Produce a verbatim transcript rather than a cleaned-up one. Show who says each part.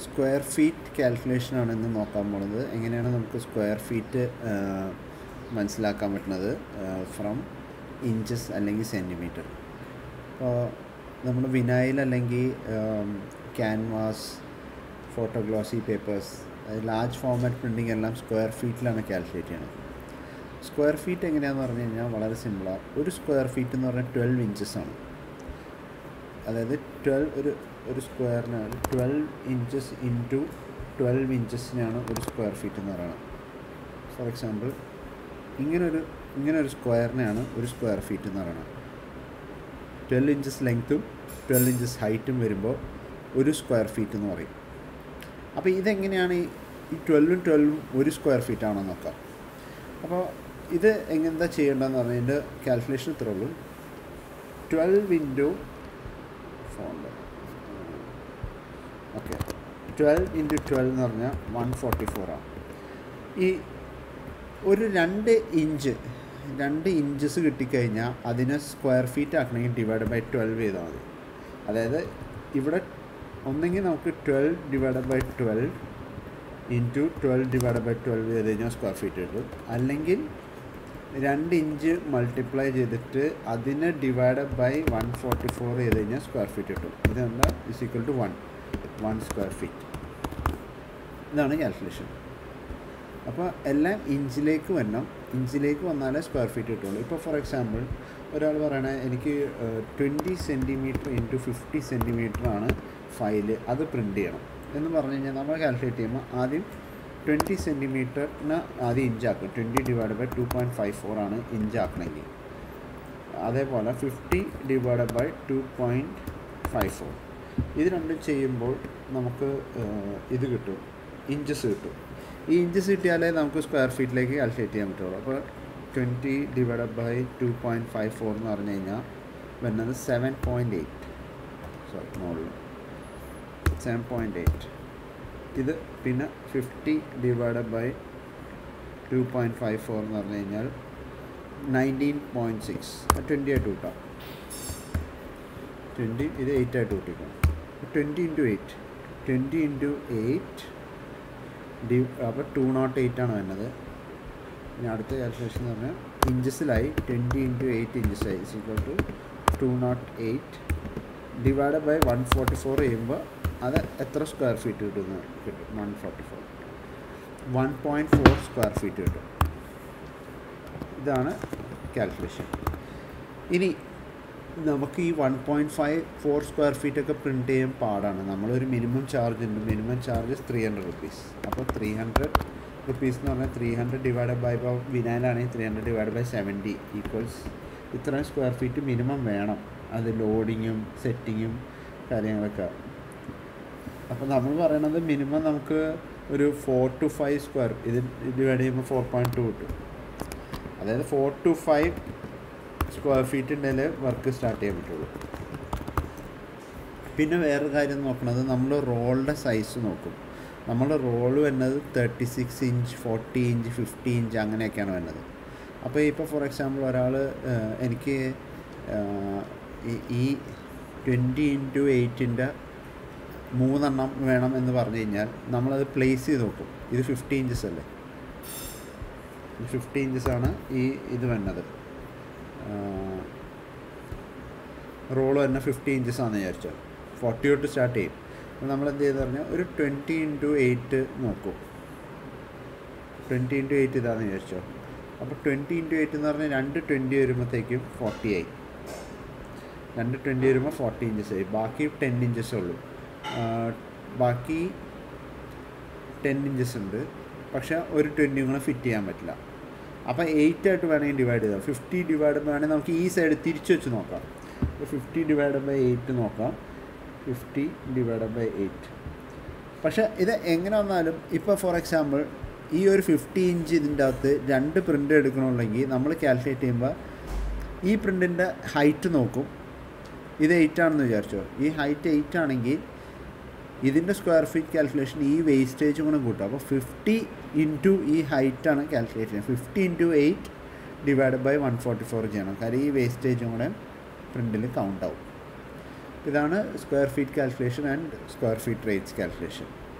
Speaker 1: Square feet കാൽക്കുലേഷനാണ് ഇന്ന് നോക്കാൻ പോകുന്നത്. എങ്ങനെയാണ് നമുക്ക് സ്ക്വയർ ഫീറ്റ് മനസ്സിലാക്കാൻ പറ്റുന്നത് ഫ്രം ഇഞ്ചസ് അല്ലെങ്കിൽ സെൻറ്റിമീറ്റർ. അപ്പോൾ നമ്മൾ വിനൈൽ അല്ലെങ്കിൽ canvas, photo glossy papers, large format printing എല്ലാം സ്ക്വയർ ഫീറ്റിലാണ് കാൽക്കുലേറ്റ് ചെയ്യുന്നത്. സ്ക്വയർ ഫീറ്റ് എങ്ങനെയാണെന്ന് പറഞ്ഞു കഴിഞ്ഞാൽ വളരെ സിമ്പിളാണ്. ഒരു സ്ക്വയർ ഫീറ്റ് എന്ന് പറഞ്ഞാൽ ട്വൽവ് ഇഞ്ചസ് ആണ്. അതായത് ട്വൽവ് ഒരു ഒരു സ്ക്വയറിനാണ് ട്വൽവ് ഇഞ്ചസ് ഇൻറ്റു ട്വൽവ് ഇഞ്ചസിനാണ് ഒരു സ്ക്വയർ ഫീറ്റ് എന്ന് പറയുന്നത്. ഫോർ എക്സാമ്പിൾ ഇങ്ങനൊരു ഇങ്ങനൊരു സ്ക്വയറിനെയാണ് ഒരു സ്ക്വയർ ഫീറ്റ് എന്ന് പറയുന്നത്. ട്വൽവ് ഇഞ്ചസ് ലെങ്ത്തും ട്വൽവ് ഇഞ്ചസ് ഹൈറ്റും വരുമ്പോൾ ഒരു സ്ക്വയർ ഫീറ്റ് എന്ന് പറയും. അപ്പോൾ ഇതെങ്ങനെയാണ് ഈ ട്വൽവും ട്വൽവും ഒരു സ്ക്വയർ ഫീറ്റ് ആണോ നോക്കാം. അപ്പോൾ ഇത് എങ്ങനെന്താ ചെയ്യേണ്ടതെന്ന് പറഞ്ഞാൽ ഇതിൻ്റെ കാൽക്കുലേഷൻ ഇത്രേ ഉള്ളൂ. Twelve into font okay twelve into twelve എന്ന് പറഞ്ഞാൽ വൺ ഫോർട്ടി ഫോറാണ്. ഈ ഒരു രണ്ട് ഇഞ്ച് രണ്ട് ഇഞ്ചസ് കിട്ടിക്കഴിഞ്ഞാൽ അതിനെ സ്ക്വയർ ഫീറ്റ് ആക്കണമെങ്കിൽ ഡിവൈഡ് ബൈ ട്വൽവ് ചെയ്താൽ മതി. അതായത് ഇവിടെ ഒന്നെങ്കിൽ നമുക്ക് twelve divide by twelve into twelve divide by twelve ചെയ്ത് കഴിഞ്ഞാൽ സ്ക്വയർ ഫീറ്റ് കിട്ടും. അല്ലെങ്കിൽ രണ്ട് ഇഞ്ച് മൾട്ടിപ്ലൈ ചെയ്തിട്ട് അതിനെ divide by one forty four ചെയ്ത് കഴിഞ്ഞാൽ സ്ക്വയർ ഫീറ്റ് കിട്ടും. ഇതെന്താ is equal to one one square feet. ഇതാണ് കാൽക്കുലേഷൻ. അപ്പോൾ എല്ലാം ഇഞ്ചിലേക്ക് വരണം. ഇഞ്ചിലേക്ക് വന്നാലേ സ്ക്വയർ ഫീറ്റ് കിട്ടുള്ളൂ. ഇപ്പോൾ ഫോർ എക്സാമ്പിൾ ഒരാൾ പറയണേ എനിക്ക് twenty centimetre into fifty centimetre ആണ് ഫയല്, അത് പ്രിൻറ്റ് ചെയ്യണം എന്ന് പറഞ്ഞു കഴിഞ്ഞാൽ നമ്മൾ കാൽക്കുലേറ്റ് ചെയ്യുമ്പോൾ ആദ്യം ട്വൻറ്റി സെൻറ്റിമീറ്ററിന് ആദ്യം ഇഞ്ചാക്കും. Twenty divide by two point five four ആണ് ഇഞ്ചാക്കണമെങ്കിൽ. അതേപോലെ fifty divide by two point five four ഇത് രണ്ടും ചെയ്യുമ്പോൾ നമുക്ക് ഇത് കിട്ടും, ഇഞ്ചസ് കിട്ടും. ഈ ഇഞ്ചസ് കിട്ടിയാലേ നമുക്ക് സ്ക്വയർ ഫീറ്റിലേക്ക് കാൽക്കുലേറ്റ് ചെയ്യാൻ പറ്റുള്ളൂ. അപ്പോൾ twenty divide by two point five four എന്ന് പറഞ്ഞു കഴിഞ്ഞാൽ വരുന്നത് സെവൻ പോയിൻറ്റ് എയ്റ്റ് സോറി മുകളിൽ സെവൻ പോയിൻറ്റ് എയ്റ്റ്. ഇത് പിന്നെ fifty divide by two point five four എന്ന് പറഞ്ഞു കഴിഞ്ഞാൽ നയൻറ്റീൻ പോയിൻറ്റ് സിക്സ് ട്വൻറ്റി ആയിട്ട് കൂട്ടാം. ട്വൻറ്റി ഇത് എയ്റ്റ് ആയിട്ട് കൂട്ടിക്കാം. Twenty into eight twenty into eight D അപ്പോൾ ടു നോട്ട് എയ്റ്റ് ആണ് വരുന്നത്. ഇനി അടുത്ത കാൽക്കുലേഷൻ എന്ന് പറഞ്ഞാൽ ഇഞ്ചസിലായി ട്വൻറ്റി ഇൻറ്റു എയ്റ്റ് ഇഞ്ചസായി is equal to two nought eight divide by one forty four ചെയ്യുമ്പോൾ അത് എത്ര സ്ക്വയർ ഫീറ്റ് കിട്ടുമെന്ന് കിട്ടും. One forty four one point four square feet കിട്ടും. ഇതാണ് കാൽക്കുലേഷൻ. ഇനി നമുക്ക് ഈ one point five four square ഫീറ്റൊക്കെ പ്രിൻറ്റ് ചെയ്യാൻ പാടാണ്. നമ്മളൊരു മിനിമം ചാർജ് ഉണ്ട്. Minimum charges three hundred rupees. അപ്പോൾ ത്രീ ഹൺഡ്രഡ് റുപ്പീസ് എന്ന് പറഞ്ഞാൽ ത്രീ ഹൺഡ്രഡ് ഡിവൈഡ് ബൈ ഇപ്പോൾ വിനാലാണെങ്കിൽ three hundred divide by seventy equals ഇത്രയും സ്ക്വയർ ഫീറ്റ് മിനിമം വേണം. അത് ലോഡിങ്ങും സെറ്റിങ്ങും കാര്യങ്ങളൊക്കെ. അപ്പോൾ നമ്മൾ പറയണത് മിനിമം നമുക്ക് ഒരു ഫോർ ടു ഫൈവ് സ്ക്വയർ ഇത് ഡിവൈഡ് ചെയ്യുമ്പോൾ ഫോർ പോയിൻറ്റ് ടു കിട്ടും. അതായത് four two five square feet ഉണ്ടെങ്കിൽ വർക്ക് സ്റ്റാർട്ട് ചെയ്യാൻ പറ്റുള്ളൂ. പിന്നെ വേറൊരു കാര്യം നോക്കുന്നത് നമ്മൾ റോളിൻ്റെ സൈസ് നോക്കും. നമ്മൾ റോള് വരുന്നത് thirty six inch forty inch fifty inch അങ്ങനെയൊക്കെയാണ് വരുന്നത്. അപ്പോൾ ഇപ്പോൾ ഫോർ എക്സാമ്പിൾ ഒരാൾ എനിക്ക് ഈ ട്വൻറ്റി ഇൻറ്റു എയ്റ്റിൻ്റെ മൂന്നെണ്ണം വേണം എന്ന് പറഞ്ഞു കഴിഞ്ഞാൽ നമ്മളത് പ്ലേസ് ചെയ്ത് നോക്കും. ഇത് ഫിഫ്റ്റി ഇഞ്ചസ് അല്ലേ, ഫിഫ്റ്റി ഇഞ്ചസാണ് ഈ ഇത് വരുന്നത്. റോള് തന്നെ ഫിഫ്റ്റി ഇഞ്ചസ് ആണെന്ന് വിചാരിച്ചാൽ ഫോർട്ടി തൊട്ട് സ്റ്റാർട്ട് ചെയ്യും. അപ്പോൾ നമ്മൾ എന്ത് ചെയ്തെന്ന് പറഞ്ഞാൽ ഒരു ട്വൻറ്റി ഇൻറ്റു എയ്റ്റ് നോക്കും. ട്വൻറ്റി ഇൻറ്റു എയ്റ്റ് ഇതാണെന്ന് വിചാരിച്ചോ. അപ്പോൾ ട്വൻറ്റി ഇൻറ്റു എയ്റ്റ് എന്ന് പറഞ്ഞാൽ രണ്ട് ട്വൻറ്റി വരുമ്പോഴത്തേക്കും ഫോർട്ടി ആയി. രണ്ട് ട്വൻറ്റി വരുമ്പോൾ ഫോർട്ടി ഇഞ്ചസ് ആയി. ബാക്കി ടെൻ ഇഞ്ചസേ ഉള്ളൂ. ബാക്കി ടെൻ ഇഞ്ചസ് ഉണ്ട്, പക്ഷേ ഒരു ട്വൻറ്റിയും കൂടെ ഫിറ്റ് ചെയ്യാൻ പറ്റില്ല. അപ്പോൾ എയ്റ്റ് ആയിട്ട് വേണമെങ്കിൽ ഡിവൈഡ് ചെയ്താൽ ഫിഫ്റ്റി ഡിവൈഡ് വേണമെങ്കിൽ നമുക്ക് ഈ സൈഡ് തിരിച്ച് വെച്ച് നോക്കാം. അപ്പോൾ ഫിഫ്റ്റി ഡിവൈഡ് ബൈ എയ്റ്റ് നോക്കാം. Fifty divide by eight. പക്ഷേ ഇത് എങ്ങനെ വന്നാലും ഇപ്പോൾ ഫോർ എക്സാമ്പിൾ ഈ ഒരു ഫിഫ്റ്റി ഇഞ്ച് ഇതിൻ്റെ അകത്ത് രണ്ട് പ്രിൻ്റ് എടുക്കണമെങ്കിൽ നമ്മൾ കാൽക്കുലേറ്റ് ചെയ്യുമ്പോൾ ഈ പ്രിൻറ്റിൻ്റെ ഹൈറ്റ് നോക്കും. ഇത് എയ്റ്റ് ആണെന്ന് വിചാരിച്ചോ. ഈ ഹൈറ്റ് എയ്റ്റ് ആണെങ്കിൽ ഇതിൻ്റെ സ്ക്വയർ ഫീറ്റ് കാൽക്കുലേഷൻ ഈ വേസ്റ്റേജും കൂടെ കൂട്ടും. അപ്പോൾ ഫിഫ്റ്റി ഇൻറ്റു ഈ ഹൈറ്റാണ് കാൽക്കുലേറ്റ് ചെയ്യുന്നത്. Fifty into eight divide by one forty four ചെയ്യണം. കാര്യം ഈ വേസ്റ്റേജും കൂടെ പ്രിൻറ്റിൽ കൗണ്ട് ആവും. ഇതാണ് square feet calculation and square feet rates calculation.